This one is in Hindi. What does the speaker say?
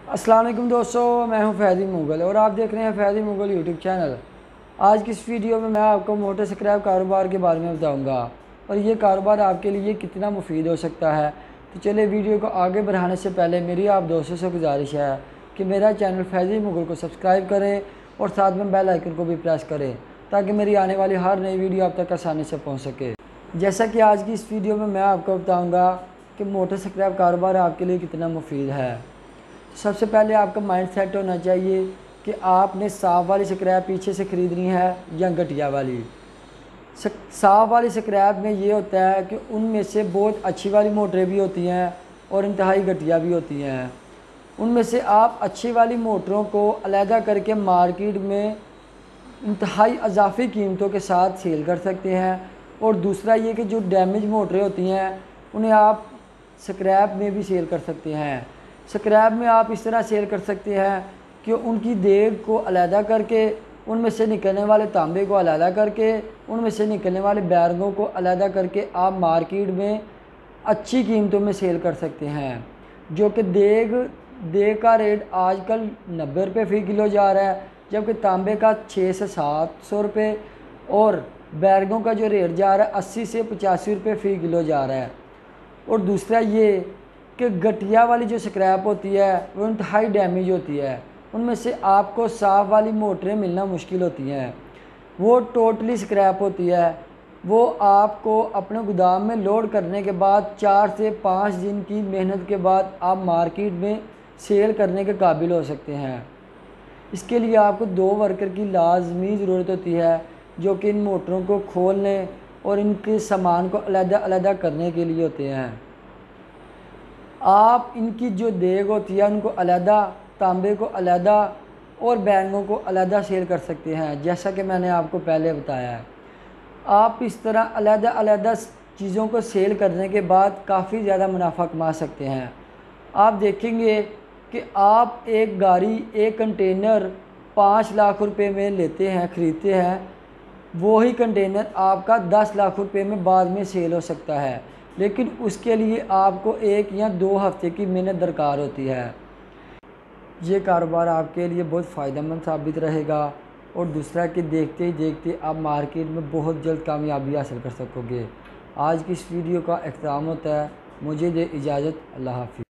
अस्सलाम वालेकुम दोस्तों, मैं हूं फैज़ी मुग़ल और आप देख रहे हैं फैज़ी मुग़ल यूट्यूब चैनल। आज की इस वीडियो में मैं आपको मोटर स्क्रैप कारोबार के बारे में बताऊंगा और ये कारोबार आपके लिए कितना मुफीद हो सकता है। तो चलिए वीडियो को आगे बढ़ाने से पहले मेरी आप दोस्तों से गुजारिश है कि मेरा चैनल फैज़ी मुग़ल को सब्सक्राइब करें और साथ में बेल आइकन को भी प्रेस करें ताकि मेरी आने वाली हर नई वीडियो आप तक आसानी से पहुँच सके। जैसा कि आज की इस वीडियो में मैं आपको बताऊँगा कि मोटर स्क्रैप कारोबार आपके लिए कितना मुफीद है। सबसे पहले आपका माइंड सेट होना चाहिए कि आपने साफ़ वाली स्क्रैप पीछे से ख़रीदनी है या घटिया वाली। साफ़ वाली स्क्रैप में ये होता है कि उनमें से बहुत अच्छी वाली मोटरें भी होती हैं और इंतहाई घटिया भी होती हैं। उनमें से आप अच्छी वाली मोटरों को अलहदा करके मार्केट में इंतहाई अजाफी कीमतों के साथ सेल कर सकते हैं। और दूसरा ये कि जो डैमेज मोटरें होती हैं उन्हें आप स्क्रैप में भी सेल कर सकते हैं। स्क्रैप में आप इस तरह सेल कर सकते हैं कि उनकी देग को अलहदा करके, उनमें से निकलने वाले तांबे को अलहदा करके, उनमें से निकलने वाले बैरंगों को अलहदा करके आप मार्केट में अच्छी कीमतों में सेल कर सकते हैं। जो कि देग का रेट आजकल 90 रुपये फ़ी किलो जा रहा है, जबकि तांबे का 600 से 700 रुपये और बैरंगों का जो रेट जा रहा है 80 से 85 रुपये फ़ी किलो जा रहा है। और दूसरा ये कि घटिया वाली जो स्क्रैप होती है वो इंतहाई डैमेज होती है। उनमें से आपको साफ़ वाली मोटरें मिलना मुश्किल होती हैं। वो टोटली स्क्रैप होती है। वो आपको अपने गोदाम में लोड करने के बाद 4 से 5 दिन की मेहनत के बाद आप मार्केट में सेल करने के काबिल हो सकते हैं। इसके लिए आपको 2 वर्कर की लाजमी ज़रूरत होती है जो कि इन मोटरों को खोलने और इनके सामान को अलग-अलग करने के लिए होते हैं। आप इनकी जो देग होती है उनको अलहदा, तांबे को अलहदा और बैरंगों को अलहदा सेल कर सकते हैं, जैसा कि मैंने आपको पहले बताया है। आप इस तरह अलहदा चीज़ों को सेल करने के बाद काफ़ी ज़्यादा मुनाफा कमा सकते हैं। आप देखेंगे कि आप एक गाड़ी, एक कंटेनर 5 लाख रुपए में लेते हैं, ख़रीदते हैं, वही कंटेनर आपका 10 लाख रुपए में बाद में सेल हो सकता है, लेकिन उसके लिए आपको 1 या 2 हफ्ते की मेहनत दरकार होती है। ये कारोबार आपके लिए बहुत फ़ायदेमंद साबित रहेगा और दूसरा कि देखते ही देखते आप मार्केट में बहुत जल्द कामयाबी हासिल कर सकोगे। आज की इस वीडियो का इख्तिताम होता है। मुझे दे इजाज़त। अल्लाह हाफ़िज़।